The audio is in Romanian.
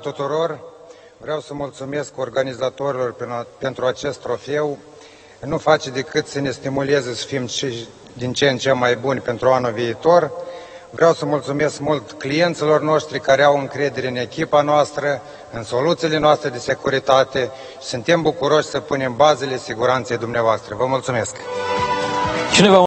tuturor! Vreau să mulțumesc organizatorilor pentru acest trofeu. Nu face decât să ne stimuleze să fim din ce în ce mai buni pentru anul viitor. Vreau să mulțumesc mult clienților noștri care au încredere în echipa noastră, în soluțiile noastre de securitate și suntem bucuroși să punem bazele siguranței dumneavoastră. Vă mulțumesc!